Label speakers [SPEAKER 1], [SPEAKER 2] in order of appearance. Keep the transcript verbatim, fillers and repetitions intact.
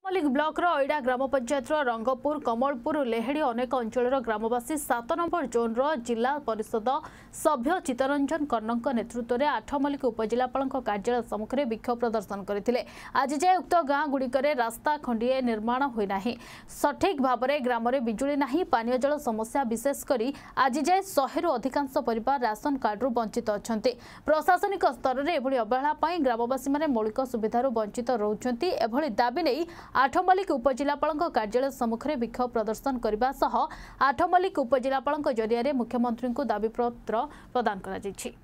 [SPEAKER 1] Malik block ओइडा ग्राम पंचायत रंगपुर कमलपुर लेहेड़ी अनेक अंचल ग्रामवासी सात नंबर जोन जिला परिषद सभ्य चित्तरंजन कर्णक नेतृत्व में आठमल्लिक उपजिलापाल कार्यालय सम्मुखें विक्षोभ प्रदर्शन करते। आज जाए उक्त गाँ गुड़िक रास्ता खंडे निर्माण होना सठिक भाव में ग्राम में बिजुली नहीं पानीय जल समस्या विशेषकर आज जाए शहे अधिकांश परिवार राशन कार्ड वंचित अच्छा। प्रशासनिक स्तर में एभली अवहेला ग्रामवासी मैंने मौलिक सुविधार वंचित रोचंती एभली दाबी नहीं आठमल्लिक उपजिलापाल कार्यालय सम्मुखें विक्षोभ प्रदर्शन करने सह आठमल्लिक उपजिलापाल जरिया मुख्यमंत्री को दाबीपत्र प्रदान करा जायछि।